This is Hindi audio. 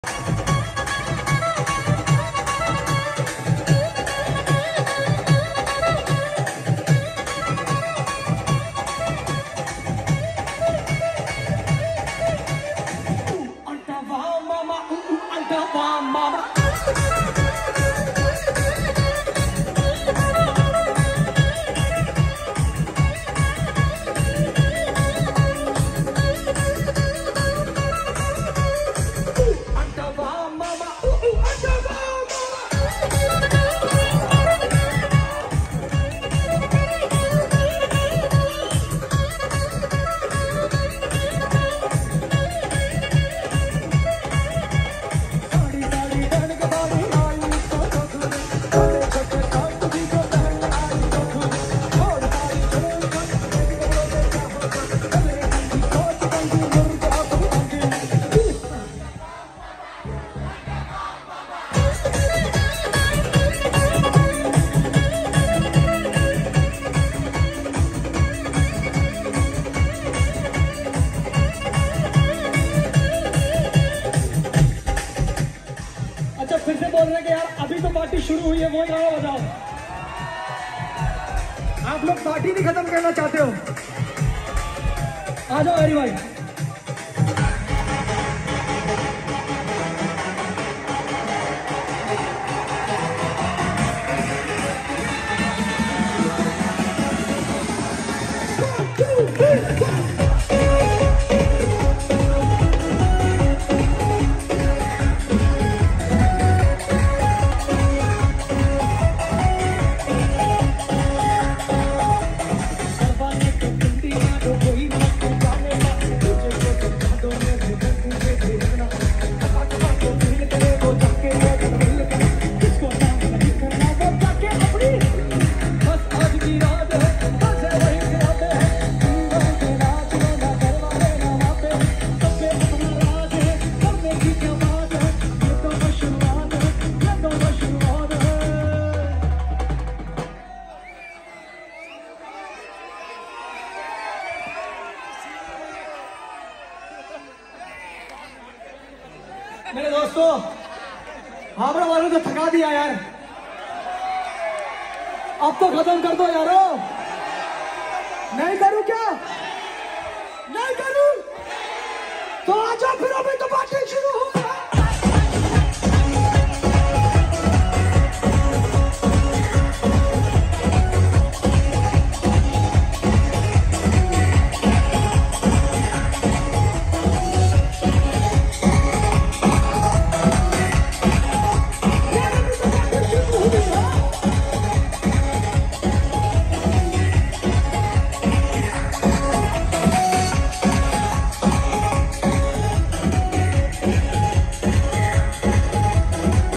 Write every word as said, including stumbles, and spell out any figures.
फिर से बोल रहे हैं कि यार अभी तो पार्टी शुरू हुई है, वो गाना बजाओ। आप लोग पार्टी नहीं खत्म करना चाहते हो? आ जाओ हरी भाई। मेरे दोस्तों, हावड़ा वालों को थका दिया यार, अब तो खत्म कर दो यारो। नहीं करूं क्या? नहीं करूं तो आ जाओ, फिर अभी तो पार्टी शुरू हो।